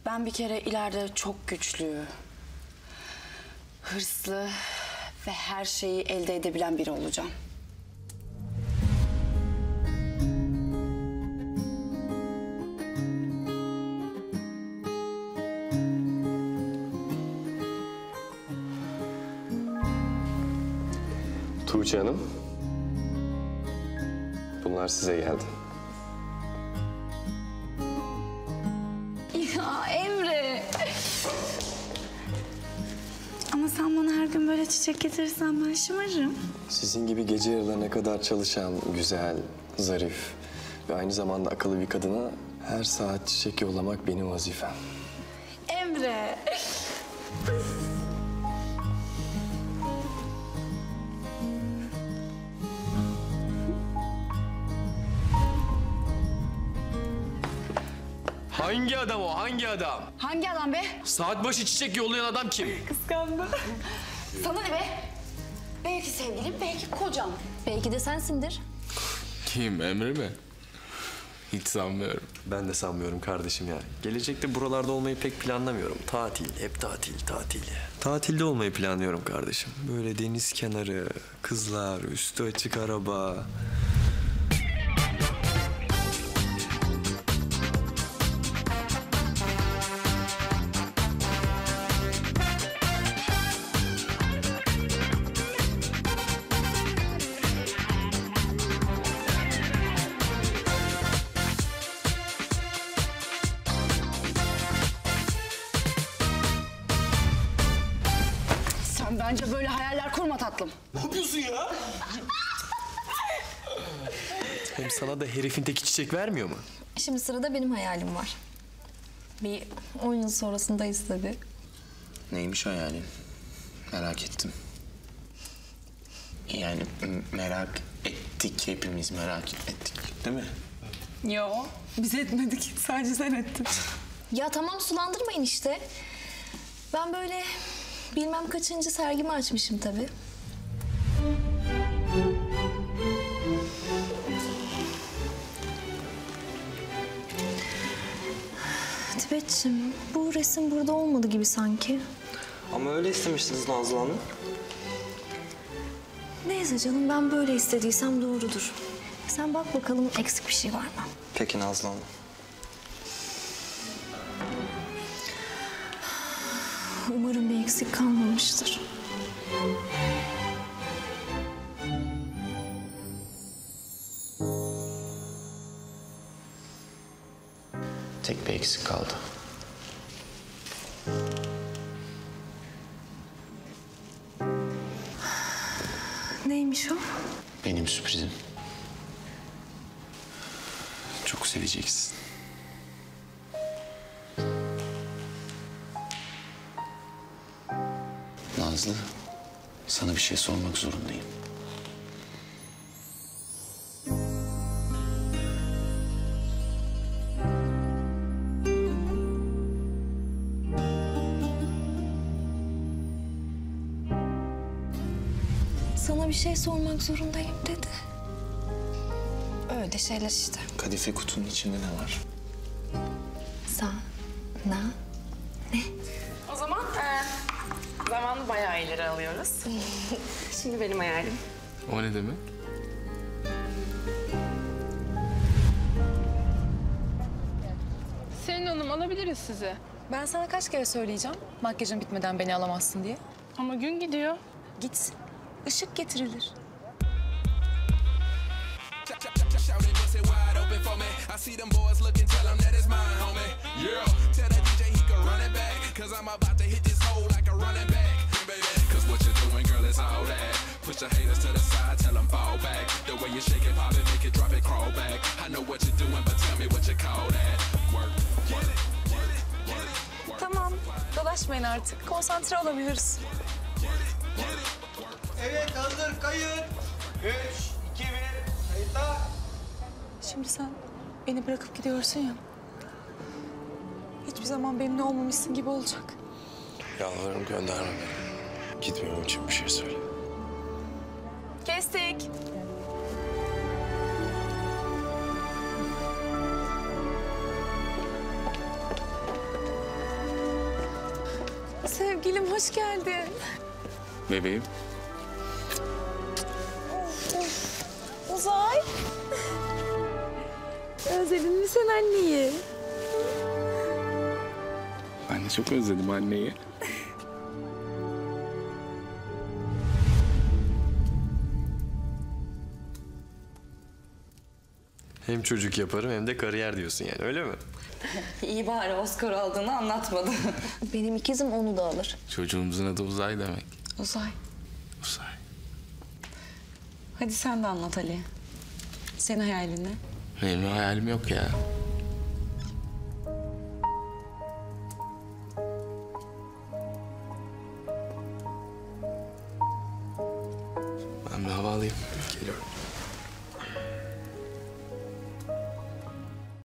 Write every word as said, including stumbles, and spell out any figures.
Ben bir kere ileride çok güçlü, hırslı ve her şeyi elde edebilen biri olacağım. Tuğçe Hanım, bunlar size geldi. Ya Emre! Ama sen bana her gün böyle çiçek getirirsen ben şımarırım. Sizin gibi gece yarılarına kadar çalışan, güzel, zarif ve aynı zamanda akıllı bir kadına her saat çiçek yollamak benim vazifem. Emre! Hangi adam o? Hangi adam? Hangi adam be? Saat başı çiçek yollayan adam kim? Kıskandı. Sana ne be? Belki sevgilim, belki kocam. Belki de sensindir. Kim? Emre mi? Hiç sanmıyorum. Ben de sanmıyorum kardeşim ya. Gelecekte buralarda olmayı pek planlamıyorum. Tatil, hep tatil, tatil. Tatilde olmayı planlıyorum kardeşim. Böyle deniz kenarı, kızlar, üstü açık araba. Sen bence böyle hayaller kurma tatlım. Ne yapıyorsun ya? Hem sana da herifin teki çiçek vermiyor mu? Şimdi sırada benim hayalim var. Bir on yıl sonrasındayız tabii. Neymiş hayalin? Merak ettim. Yani merak ettik, hepimiz merak ettik, değil mi? Yo, biz etmedik. Sadece sen ettin. Ya tamam, sulandırmayın işte. Ben böyle bilmem kaçıncı sergimi açmışım tabii. Tibetciğim, bu resim burada olmadı gibi sanki. Ama öyle istemiştiniz Nazlı Hanım. Neyse canım, ben böyle istediysem doğrudur. Sen bak bakalım eksik bir şey var mı? Peki Nazlı Hanım. Umarım bir eksik kalmamıştır. Tek bir eksik kaldı. Neymiş o? Benim sürprizim. Çok seveceksin. Nazlı, sana bir şey sormak zorundayım. Sana bir şey sormak zorundayım dedi. Öyle şeyler işte. Kadife kutunun içinde ne var? Sana ne? O zaman e, zamanı bayağı ileri alıyoruz. Şimdi benim hayalim. O ne demek? Selin Hanım, alabiliriz sizi. Ben sana kaç kere söyleyeceğim makyajın bitmeden beni alamazsın diye. Ama gün gidiyor. Git. Işık getirilir. Tamam, dolaşmayın artık. Konsantre olabiliriz. Evet, hazır, kayıt. Üç, iki, bir, kayıtta. Şimdi sen beni bırakıp gidiyorsun ya. Hiçbir zaman benimle olmamışsın gibi olacak. Yalvarırım, gönderme beni. Gitmemem için bir şey söyle. Kestik. Sevgilim hoş geldin. Bebeğim. Uzay. Özledin mi sen anneyi? Ben de çok özledim anneyi. Hem çocuk yaparım hem de kariyer diyorsun yani, öyle mi? İyi bari Oscar aldığını anlatmadı. Benim ikizim onu da alır. Çocuğumuzun adı Uzay demek. Uzay. Uzay. Hadi sen de anlat Ali. Senin hayalin ne? Benim bir hayalim yok ya.